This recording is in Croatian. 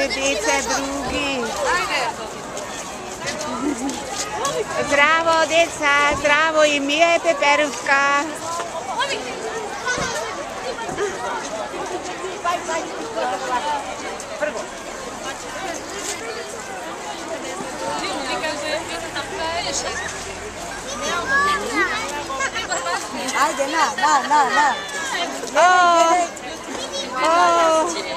deca drugi. Zdravo, deca, zdravo, i mi je Peperuška. Prvo. Ajde, na. Oh.